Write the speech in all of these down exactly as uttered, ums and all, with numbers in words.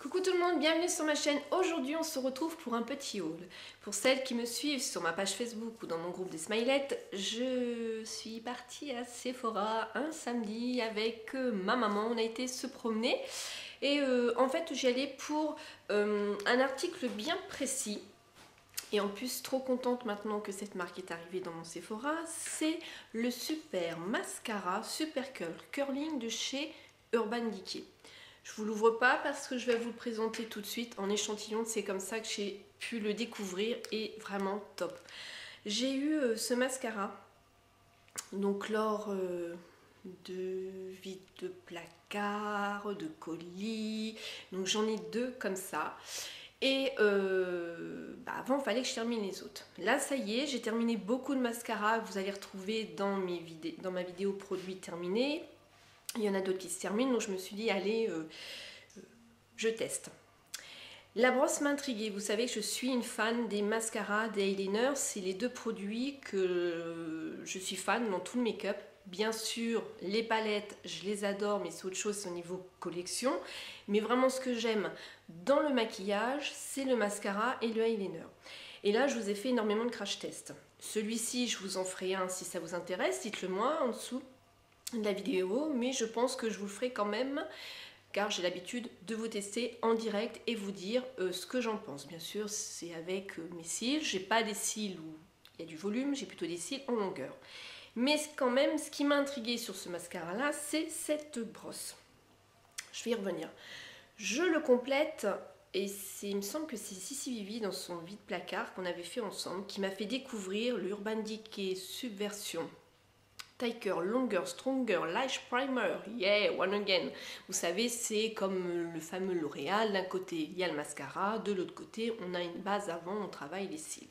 Coucou tout le monde, bienvenue sur ma chaîne. Aujourd'hui on se retrouve pour un petit haul. Pour celles qui me suivent sur ma page Facebook ou dans mon groupe des Smilettes, je suis partie à Sephora un samedi avec euh, ma maman. On a été se promener et euh, en fait j'y allais pour euh, un article bien précis. Et en plus, trop contente maintenant que cette marque est arrivée dans mon Sephora, c'est le super mascara Super Curl Curling de chez Urban Decay. Je ne vous l'ouvre pas parce que je vais vous le présenter tout de suite en échantillon. C'est comme ça que j'ai pu le découvrir et vraiment top. J'ai eu euh, ce mascara donc lors euh, de vide de placard, de colis. Donc j'en ai deux comme ça. Et euh, bah avant, il fallait que je termine les autres. Là, ça y est, j'ai terminé beaucoup de mascara. Vous allez retrouver dans, mes vidéos, dans ma vidéo produit terminé. Il y en a d'autres qui se terminent, donc je me suis dit, allez, euh, euh, je teste. La brosse m'intriguait. Vous savez que je suis une fan des mascaras, des eyeliners. C'est les deux produits que je suis fan dans tout le make-up. Bien sûr, les palettes, je les adore, mais c'est autre chose, c'est au niveau collection. Mais vraiment, ce que j'aime dans le maquillage, c'est le mascara et le eyeliner. Et là, je vous ai fait énormément de crash tests. Celui-ci, je vous en ferai un si ça vous intéresse. Dites-le moi en dessous de la vidéo, mais je pense que je vous le ferai quand même, car j'ai l'habitude de vous tester en direct et vous dire euh, ce que j'en pense. Bien sûr, c'est avec euh, mes cils. J'ai pas des cils où il y a du volume, j'ai plutôt des cils en longueur. Mais quand même, ce qui m'a intrigué sur ce mascara là, c'est cette brosse. Je vais y revenir. Je le complète et il me semble que c'est Sissi Vivi dans son vide placard qu'on avait fait ensemble qui m'a fait découvrir l'Urban Decay Subversion Thicker, Longer, Stronger, Lash Primer, yeah, one again. Vous savez, c'est comme le fameux L'Oréal. D'un côté, il y a le mascara, de l'autre côté, on a une base avant, on travaille les cils.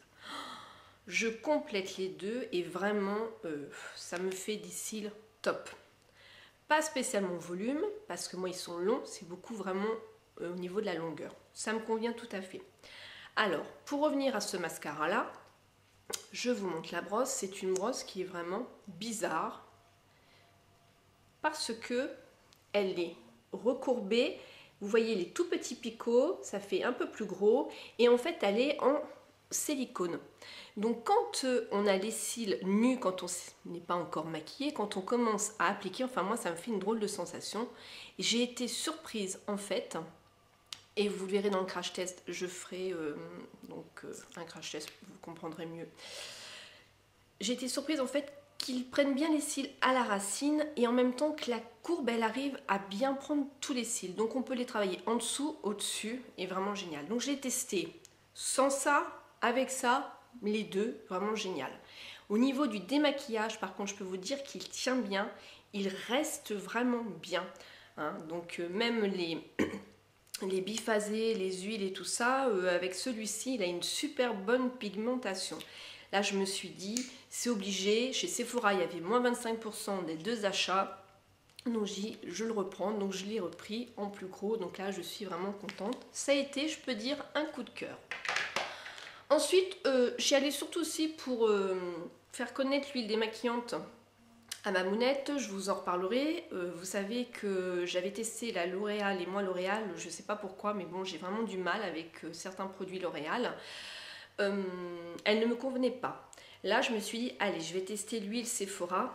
Je complète les deux et vraiment, euh, ça me fait des cils top. Pas spécialement volume, parce que moi, ils sont longs, c'est beaucoup vraiment euh, au niveau de la longueur. Ça me convient tout à fait. Alors, pour revenir à ce mascara-là, je vous montre la brosse. C'est une brosse qui est vraiment bizarre parce que elle est recourbée. Vous voyez les tout petits picots, ça fait un peu plus gros et en fait elle est en silicone. Donc quand on a les cils nus, quand on n'est pas encore maquillé, quand on commence à appliquer, enfin moi ça me fait une drôle de sensation. J'ai été surprise en fait. Et vous le verrez dans le crash test, je ferai euh, donc, euh, un crash test, vous comprendrez mieux. J'ai été surprise en fait qu'ils prennent bien les cils à la racine et en même temps que la courbe elle arrive à bien prendre tous les cils. Donc on peut les travailler en dessous, au-dessus et vraiment génial. Donc je l'ai testé sans ça, avec ça, les deux, vraiment génial. Au niveau du démaquillage par contre je peux vous dire qu'il tient bien, il reste vraiment bien. Hein. Donc euh, même les... les biphasés, les huiles et tout ça, euh, avec celui-ci, il a une super bonne pigmentation. Là, je me suis dit, c'est obligé. Chez Sephora, il y avait moins vingt-cinq pour cent des deux achats. Donc, j'y, je le reprends. Donc, je l'ai repris en plus gros. Donc là, je suis vraiment contente. Ça a été, je peux dire, un coup de cœur. Ensuite, euh, j'y allais surtout aussi pour euh, faire connaître l'huile démaquillante à ma mounette, je vous en reparlerai. Euh, vous savez que j'avais testé la L'Oréal et moi L'Oréal, je ne sais pas pourquoi, mais bon, j'ai vraiment du mal avec euh, certains produits L'Oréal. Euh, elle ne me convenait pas. Là, je me suis dit, allez, je vais tester l'huile Sephora.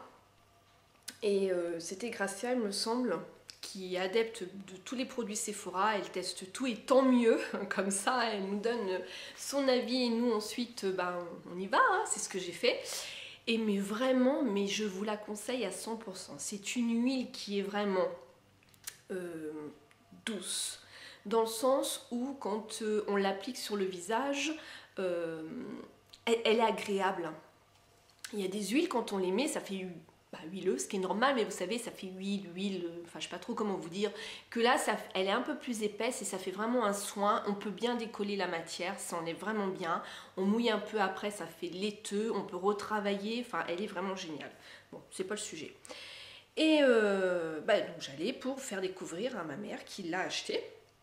Et euh, c'était Gracia, il me semble, qui est adepte de tous les produits Sephora. Elle teste tout et tant mieux. Comme ça, elle nous donne son avis et nous, ensuite, ben, on y va. Hein, c'est ce que j'ai fait. Et mais vraiment, mais je vous la conseille à cent pour cent. C'est une huile qui est vraiment euh, douce. Dans le sens où quand euh, on l'applique sur le visage, euh, elle, elle est agréable. Il y a des huiles, quand on les met, ça fait bah, huileux, ce qui est normal, mais vous savez, ça fait huile, huile, enfin je sais pas trop comment vous dire, que là, ça, elle est un peu plus épaisse et ça fait vraiment un soin. On peut bien décoller la matière, ça en est vraiment bien. On mouille un peu après, ça fait laiteux, on peut retravailler, enfin elle est vraiment géniale. Bon, c'est pas le sujet. Et euh, bah, donc j'allais pour faire découvrir à ma mère qui l'a acheté.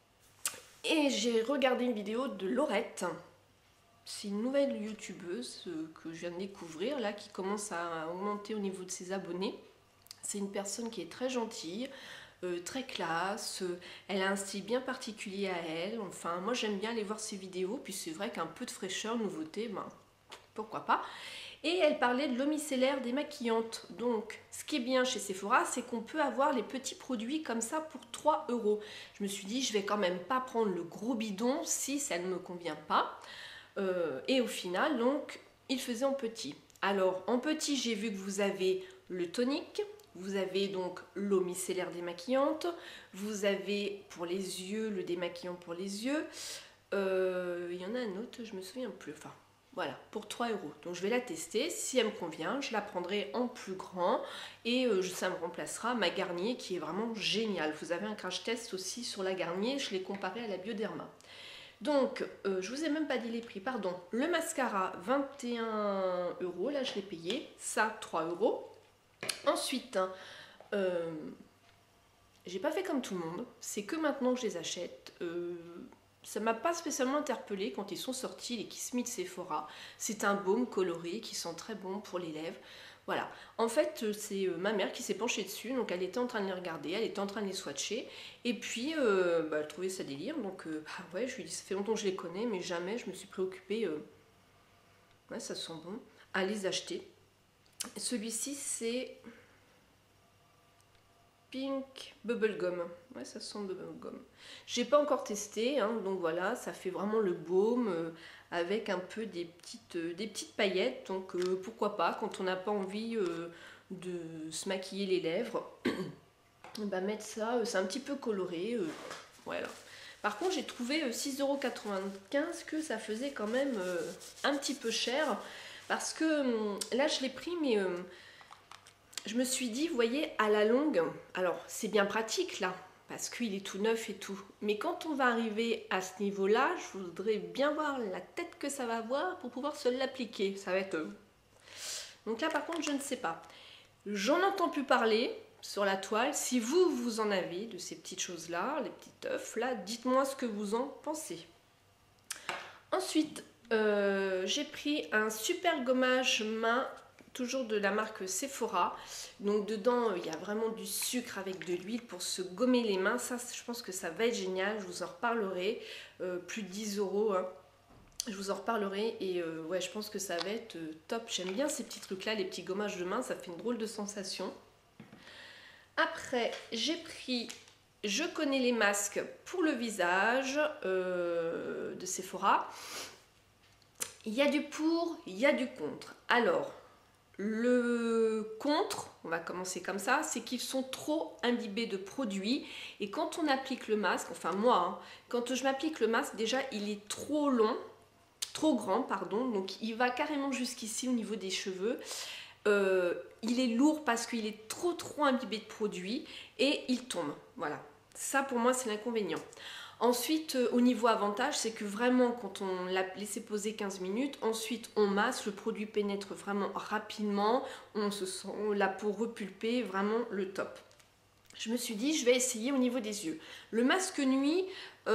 Et j'ai regardé une vidéo de Laurette. C'est une nouvelle youtubeuse que je viens de découvrir, là, qui commence à augmenter au niveau de ses abonnés. C'est une personne qui est très gentille, euh, très classe, euh, elle a un style bien particulier à elle, enfin moi j'aime bien aller voir ses vidéos, puis c'est vrai qu'un peu de fraîcheur, nouveauté, ben pourquoi pas. Et elle parlait de l'eau micellaire démaquillante. Donc, ce qui est bien chez Sephora, c'est qu'on peut avoir les petits produits comme ça pour trois euros. Je me suis dit, je vais quand même pas prendre le gros bidon si ça ne me convient pas. Euh, et au final, donc, il faisait en petit. Alors, en petit, j'ai vu que vous avez le tonique, vous avez donc l'eau micellaire démaquillante, vous avez pour les yeux, le démaquillant pour les yeux. Euh, il y en a un autre, je me souviens plus. Enfin, voilà, pour trois euros. Donc je vais la tester. Si elle me convient, je la prendrai en plus grand et euh, ça me remplacera ma Garnier qui est vraiment géniale. Vous avez un crash test aussi sur la Garnier. Je l'ai comparée à la Bioderma. Donc, euh, je vous ai même pas dit les prix, pardon. Le mascara, vingt et un euros. Là, je l'ai payé. Ça, trois euros. Ensuite, euh, j'ai pas fait comme tout le monde. C'est que maintenant que je les achète. Euh, Ça m'a pas spécialement interpellée quand ils sont sortis, les Kiss Me de Sephora. C'est un baume coloré qui sent très bon pour les lèvres. Voilà. En fait, c'est ma mère qui s'est penchée dessus. Donc, elle était en train de les regarder, elle était en train de les swatcher. Et puis, euh, bah, elle trouvait ça délire. Donc, euh, bah, ouais, je lui ai dit, ça fait longtemps que je les connais, mais jamais je me suis préoccupée. Euh... Ouais, ça sent bon. À les acheter. Celui-ci, c'est Pink Bubblegum. Ouais, ça sent Bubblegum. J'ai pas encore testé, hein, donc voilà, ça fait vraiment le baume euh, avec un peu des petites, euh, des petites paillettes. Donc euh, pourquoi pas, quand on n'a pas envie euh, de se maquiller les lèvres, bah, mettre ça, euh, c'est un petit peu coloré. Euh, voilà. Par contre, j'ai trouvé euh, six euros quatre-vingt-quinze que ça faisait quand même euh, un petit peu cher. Parce que euh, là, je l'ai pris, mais... Euh, je me suis dit, vous voyez, à la longue, alors c'est bien pratique là, parce qu'il est tout neuf et tout, mais quand on va arriver à ce niveau-là, je voudrais bien voir la tête que ça va avoir pour pouvoir se l'appliquer. Ça va être... Euh... Donc là, par contre, je ne sais pas. J'en entends plus parler sur la toile. Si vous, vous en avez de ces petites choses-là, les petits œufs là, dites-moi ce que vous en pensez. Ensuite, euh, j'ai pris un super gommage main, toujours de la marque Sephora. Donc dedans, il y a vraiment du sucre avec de l'huile pour se gommer les mains. Ça, je pense que ça va être génial. Je vous en reparlerai. Euh, plus de dix euros. Hein. Je vous en reparlerai. Et euh, ouais, je pense que ça va être euh, top. J'aime bien ces petits trucs-là, les petits gommages de main. Ça fait une drôle de sensation. Après, j'ai pris... Je connais les masques pour le visage euh, de Sephora. Il y a du pour, il y a du contre. Alors... Le contre, on va commencer comme ça, c'est qu'ils sont trop imbibés de produits et quand on applique le masque, enfin moi, hein, quand je m'applique le masque, déjà il est trop long, trop grand, pardon, donc il va carrément jusqu'ici au niveau des cheveux. Euh, il est lourd parce qu'il est trop trop imbibé de produits et il tombe, voilà. Ça pour moi c'est l'inconvénient. Ensuite, euh, au niveau avantage, c'est que vraiment, quand on l'a laissé poser quinze minutes, ensuite on masse, le produit pénètre vraiment rapidement, on se sent la peau repulpée, vraiment le top. Je me suis dit, je vais essayer au niveau des yeux. Le masque nuit,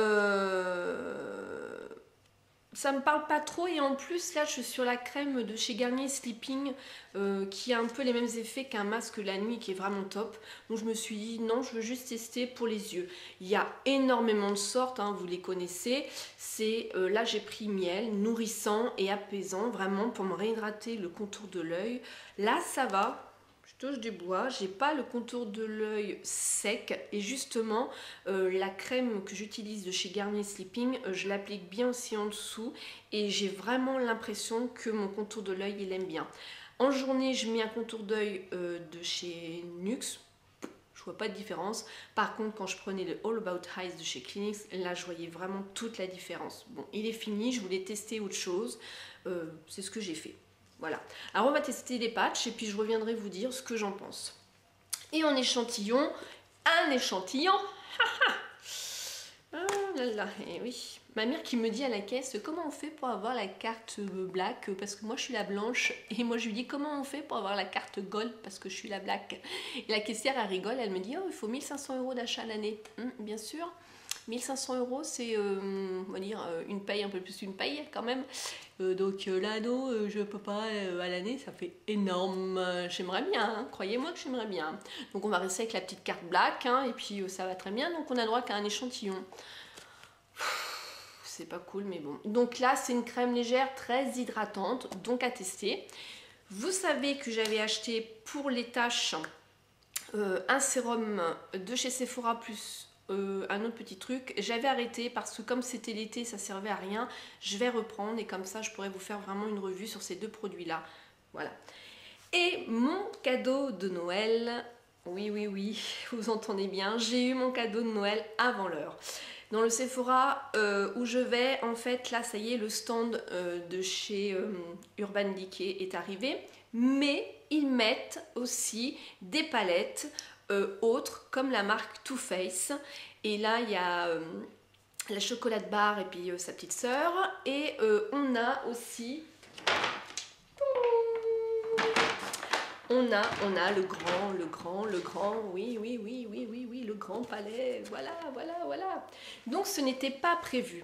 euh, ça me parle pas trop et en plus, là, je suis sur la crème de chez Garnier Sleeping euh, qui a un peu les mêmes effets qu'un masque la nuit qui est vraiment top. Donc je me suis dit, non, je veux juste tester pour les yeux. Il y a énormément de sortes, hein, vous les connaissez. C'est euh, là, j'ai pris miel, nourrissant et apaisant, vraiment pour me réhydrater le contour de l'œil. Là, ça va. Touche du bois, j'ai pas le contour de l'œil sec et justement euh, la crème que j'utilise de chez Garnier Sleeping, euh, je l'applique bien aussi en dessous et j'ai vraiment l'impression que mon contour de l'œil il aime bien. En journée je mets un contour d'œil euh, de chez Nuxe, je vois pas de différence. Par contre quand je prenais le All About Eyes de chez Cliniques, là je voyais vraiment toute la différence. Bon, il est fini, je voulais tester autre chose, euh, c'est ce que j'ai fait. Voilà, alors on va tester les patchs et puis je reviendrai vous dire ce que j'en pense. Et en échantillon, un échantillon, ah là là, et oui, ma mère qui me dit à la caisse, comment on fait pour avoir la carte black, parce que moi je suis la blanche, et moi je lui dis comment on fait pour avoir la carte gold, parce que je suis la black. Et la caissière elle rigole, elle me dit, oh il faut mille cinq cents euros d'achat à l'année, hum, bien sûr. mille cinq cents euros, c'est euh, on va dire une paye, un peu plus d'une paye quand même. Euh, donc euh, là, non, euh, je peux pas, euh, à l'année, ça fait énorme. J'aimerais bien, hein, croyez-moi que j'aimerais bien. Donc on va rester avec la petite carte black, hein, et puis euh, ça va très bien. Donc on a droit qu'à un échantillon. C'est pas cool, mais bon. Donc là, c'est une crème légère, très hydratante, donc à tester. Vous savez que j'avais acheté pour les taches euh, un sérum de chez Sephora plus euh, un autre petit truc. J'avais arrêté parce que comme c'était l'été, ça servait à rien. Je vais reprendre et comme ça, je pourrais vous faire vraiment une revue sur ces deux produits-là. Voilà. Et mon cadeau de Noël, oui, oui, oui, vous entendez bien, j'ai eu mon cadeau de Noël avant l'heure. Dans le Sephora euh, où je vais, en fait, là, ça y est, le stand euh, de chez euh, Urban Decay est arrivé. Mais ils mettent aussi des palettes euh, autres, comme la marque Too Faced. Et là, il y a euh, la chocolat bar et puis euh, sa petite sœur. Et euh, on a aussi... On a, on a le grand, le grand, le grand, oui, oui, oui, oui, oui, oui, le grand palais, voilà, voilà, voilà. Donc ce n'était pas prévu.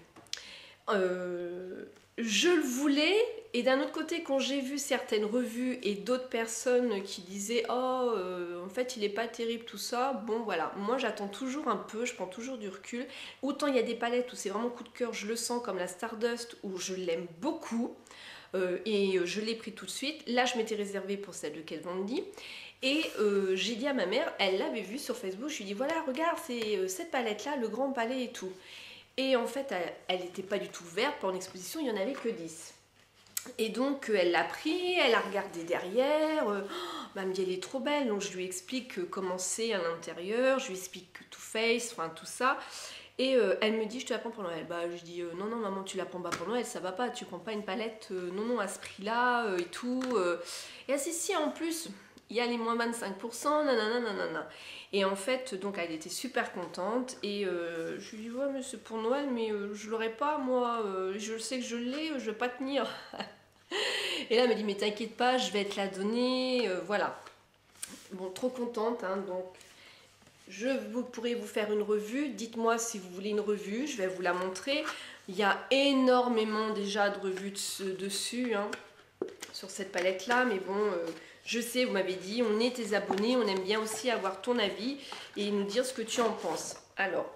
Euh, je le voulais, et d'un autre côté, quand j'ai vu certaines revues et d'autres personnes qui disaient « Oh, euh, en fait, il n'est pas terrible, tout ça », bon, voilà, moi j'attends toujours un peu, je prends toujours du recul. Autant il y a des palettes où c'est vraiment coup de cœur, je le sens, comme la Stardust, où je l'aime beaucoup. Euh, et je l'ai pris tout de suite. Là, je m'étais réservée pour celle de Kat Von D. Et euh, j'ai dit à ma mère, elle l'avait vue sur Facebook, je lui ai dit, voilà, regarde, c'est euh, cette palette-là, le grand palais et tout. Et en fait, elle n'était pas du tout verte, pour l'exposition, il n'y en avait que dix. Et donc, euh, elle l'a pris, elle a regardé derrière, euh, oh, elle me dit, elle est trop belle, donc je lui explique euh, comment c'est à l'intérieur, je lui explique Too Faced, enfin tout ça. Et euh, elle me dit, je te la prends pour Noël. Bah, je dis, euh, non, non, maman, tu la prends pas pour Noël, ça va pas, tu prends pas une palette, euh, non, non, à ce prix-là, euh, et tout. Euh. Et elle s'est dit, si, en plus, il y a les moins vingt-cinq pour cent, nanana, nanana. Et en fait, donc, elle était super contente. Et euh, je lui dis, ouais, mais c'est pour Noël, mais euh, je l'aurai pas, moi, euh, je sais que je l'ai, je vais pas tenir. Et là, elle me dit, mais t'inquiète pas, je vais te la donner, euh, voilà. Bon, trop contente, hein, donc... Je vous, pourrais vous faire une revue, dites-moi si vous voulez une revue, je vais vous la montrer. Il y a énormément déjà de revues dessus, hein, sur cette palette-là, mais bon, euh, je sais, vous m'avez dit, on est tes abonnés, on aime bien aussi avoir ton avis et nous dire ce que tu en penses. Alors,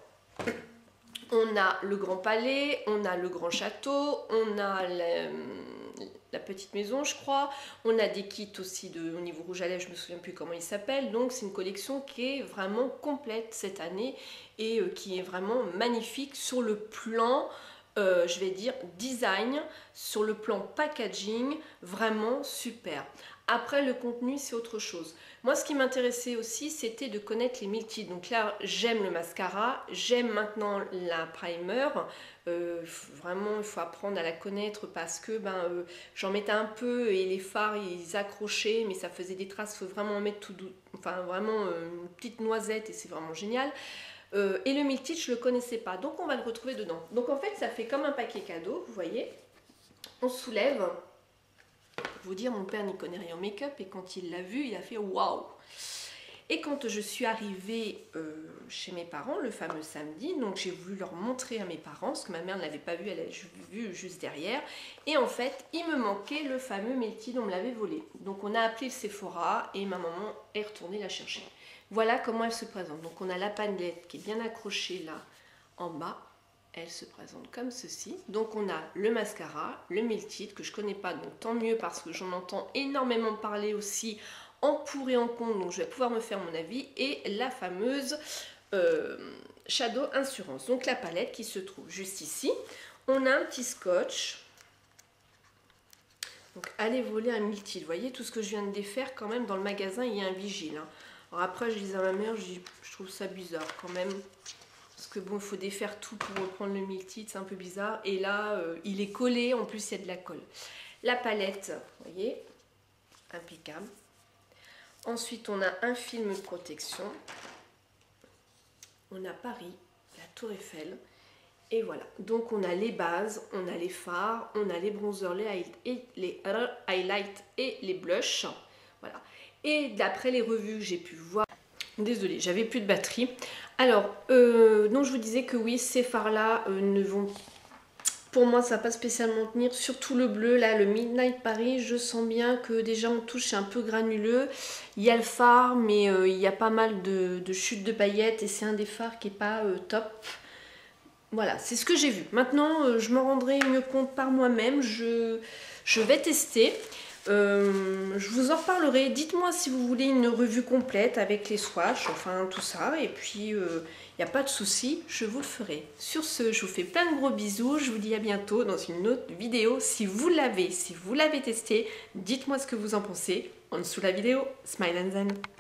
on a le Grand Palais, on a le Grand Château, on a la, la petite maison, je crois. On a des kits aussi de, au niveau rouge à lèvres, je me souviens plus comment ils s'appellent. Donc c'est une collection qui est vraiment complète cette année et euh, qui est vraiment magnifique sur le plan, euh, je vais dire, design, sur le plan packaging, vraiment super. Après, le contenu, c'est autre chose. Moi, ce qui m'intéressait aussi, c'était de connaître les multi. Donc là, j'aime le mascara, j'aime maintenant la primer. Euh, vraiment, il faut apprendre à la connaître parce que ben, euh, j'en mettais un peu et les fards, ils accrochaient, mais ça faisait des traces. Il faut vraiment en mettre tout doux. Enfin, vraiment euh, une petite noisette et c'est vraiment génial. Euh, et le multi, je ne le connaissais pas. Donc, on va le retrouver dedans. Donc, en fait, ça fait comme un paquet cadeau, vous voyez. On soulève. Vous dire, mon père n'y connaît rien au make-up et quand il l'a vu, il a fait waouh. Et quand je suis arrivée euh, chez mes parents le fameux samedi, donc j'ai voulu leur montrer à mes parents, parce que ma mère ne l'avait pas vu, elle l'a vu juste derrière. Et en fait, il me manquait le fameux Melty dont on me l'avait volé. Donc on a appelé le Sephora et ma maman est retournée la chercher. Voilà comment elle se présente. Donc on a la pandelette qui est bien accrochée là en bas. Elle se présente comme ceci. Donc on a le mascara, le Melty que je connais pas, donc tant mieux parce que j'en entends énormément parler aussi en pour et en contre, donc je vais pouvoir me faire mon avis, et la fameuse euh, Shadow Insurance. Donc la palette qui se trouve juste ici. On a un petit scotch. Donc allez voler un Melty. Vous voyez tout ce que je viens de défaire quand même dans le magasin, il y a un vigile. Hein. Alors après je disais à ma mère, je, dis, je trouve ça bizarre quand même. Parce que bon, il faut défaire tout pour reprendre le Melty, c'est un peu bizarre. Et là, euh, il est collé, en plus il y a de la colle. La palette, vous voyez, impeccable. Ensuite, on a un film de protection. On a Paris, la Tour Eiffel. Et voilà. Donc, on a les bases, on a les fards, on a les bronzers, les, highlights et les highlights et les blushs. Voilà. Et d'après les revues que j'ai pu voir, Désolée, j'avais plus de batterie. Alors, euh, donc je vous disais que oui, ces fards-là euh, ne vont... Pour moi, ça va pas spécialement tenir. Surtout le bleu, là, le Midnight Paris, je sens bien que déjà en touche, c'est un peu granuleux. Il y a le fard, mais euh, il y a pas mal de, de chutes de paillettes et c'est un des fards qui est pas euh, top. Voilà, c'est ce que j'ai vu. Maintenant, euh, je me rendrai mieux compte par moi-même. Je, je vais tester. Euh, je vous en reparlerai. Dites-moi si vous voulez une revue complète avec les swatchs, enfin tout ça. Et puis, il euh, n'y a pas de souci, je vous le ferai. Sur ce, je vous fais plein de gros bisous. Je vous dis à bientôt dans une autre vidéo. Si vous l'avez, si vous l'avez testé, dites-moi ce que vous en pensez en dessous de la vidéo. Smile and Zen.